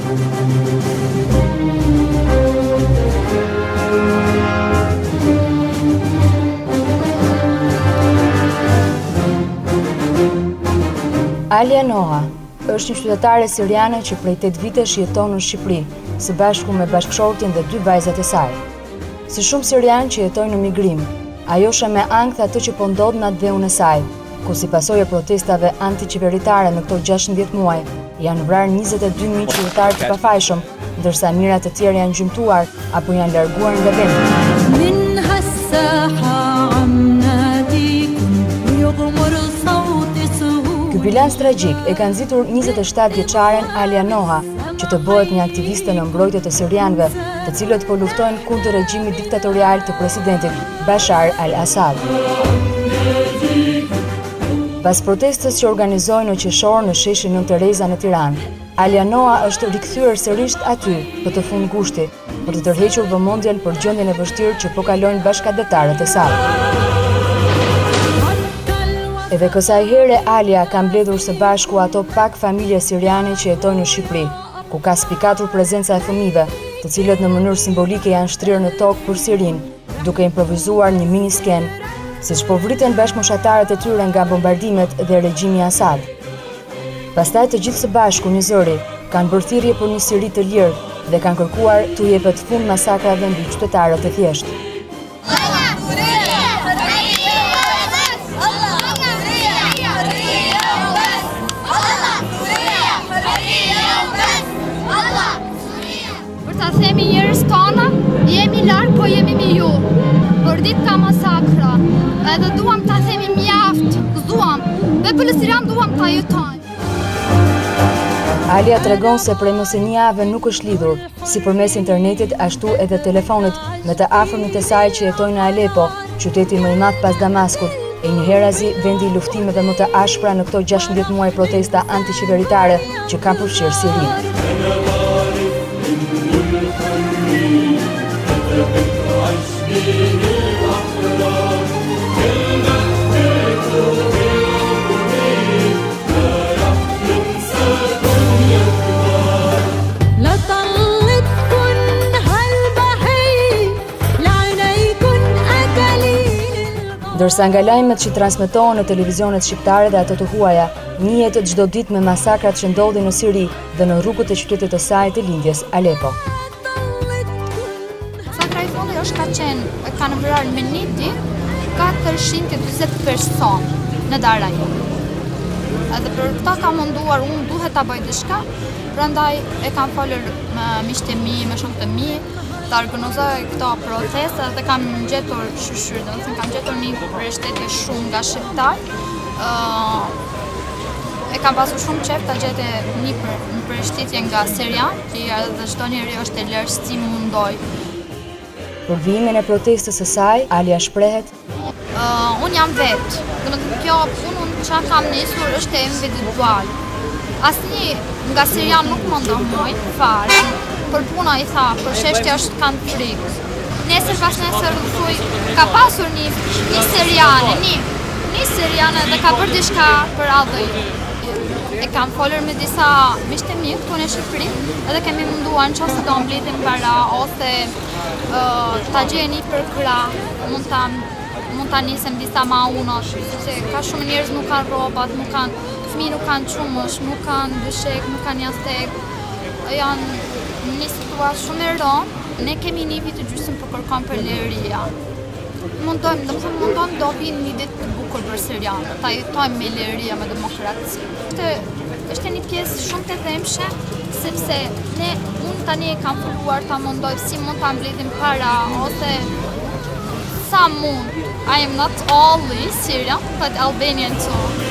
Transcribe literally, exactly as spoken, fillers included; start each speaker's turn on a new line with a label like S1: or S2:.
S1: Alia Noha është një qytetare siriane që prej tetë vitesh jeton në Shqipëri, së bashku me bashkëshortin dhe dy vajzat e saj. Si shumë sirianë që jetojnë në migrim, ajo shë me ankth atë që po ndodh në atë dheun e saj, ku si pasojë e protestave antiqeveritare në këto gjashtëdhjetë muaj, janë vrarë njëzet e dy mijë qytetarë të pafajshëm, ndërsa mijëra të tjerë janë gjymtuar apo janë larguar nga vendi. Ky bilans tragjik e ka nxitur njëzet e shtatë vjeçaren Alia Noha, që të bëhet një aktiviste në mbrojtje të sirianëve, të cilët po luftojnë kundër regjimit diktatorial të presidentit Bashar al-Assad. Pas protestës që organizojnë në qershor në sheshin Nën Tereza në Tiranë, Alia Noha është rikthyer sërish aty për të fund gushti, për të tërhequr vëmendjen për gjendjen e vështirë që po kalojnë bashkëdhetarët e saj. Edhe kësaj here Alia ka mbledhur së bashku ato pak familje siriane që jetojnë në Shqipëri, ku ka spikatur prezenca e fëmijëve, të cilët në mënyrë simbolike janë shtrirë në tokë për Sirinë, duke improvizuar një mini sken, siç po vriten bashkëmoshatarët e tyre nga bombardimet dhe regjimi Assad. Pastaj të gjithë së bashku një zëri kanë bërë thirrje për një Siri të lirë dhe kanë kërkuar t'u jepet fund masakrave mbi qytetarët e thjeshtë.
S2: Ta themi njerëz tona, jemi larg, po jemi me ju. Por ditë ka masakra, edhe duam ta themi mjaft, gëzuam, dhe për Sirian duam ta jetojmë.
S1: Alia tregon se prej mos e një jave nuk është lidhur, si përmes internetit ashtu edhe telefonit, me të afërmit e saj që jetojnë në Alepo, qyteti më i madh pas Damaskut, e njëherazi vendi i luftimeve më të ashpra në këto gjashtëdhjetë muaj protesta antiqeveritare që kanë përfshirë Sirinë. Ndërsa nga lajmet që transmetohen në televizionet shqiptare dhe ato të huaja, njihet çdo ditë me masakrat që ndodhin në Siri dhe në rrugët e qytetit të saj të lindjes Alepo.
S2: Ka qenë, kanë vrarë me niti katërqind e dyzet personë në Darajo. Edhe për këta ka munduar, unë duhet ta bëj diçka, prandaj e kam folur me miqtë e mi, me shokët e mi, të organizoj këto protesta dhe kam gjetur shyshyr, do të thënë kam gjetur një mbështetje shumë nga shqiptar. Uh, e kam pasur shumë qejf ta gjete një mbështetje nga Sirian, që edhe çdo njeri është e lërë si mundoj.
S1: Për vijimin e protestës së saj, Alia shprehet:
S2: uh, Unë jam vetë, do të thënë kjo punën që kam nisur është e individual. Asnjë nga Sirian nuk më ndihmoi fare. Për puna i tha, për çështja është kanë frikë. Nesër pas nesër thuj, ka pasur një një Siriane, një një Siriane dhe ka bërë diçka për radhë. E kam folur me disa miqtë e mi këtu në Shqipëri, edhe kemi munduar nëse do mbledhim para ose uh, ta gjeni për krah, mund ta mund ta nisem disa ma unosh, sepse ka shumë njerëz nuk kanë rrobat, nuk kanë fëmijë, nuk kanë çumush, nuk kanë dyshek, nuk kanë jastek. Janë një situatë shumë e rëndë. Ne kemi një vit të gjysmë për kërkon për liria. Mundojmë, do të thënë mundojmë do vinë një ditë të bukur për Sirianët, ta jetojmë me liria, me demokraci. Këtë është një pjesë shumë të dhemshme, sepse ne unë tani e kam filluar ta mundoj si mund ta mbledhim para ose sa mund. I am not only Syrian, but Albanian too.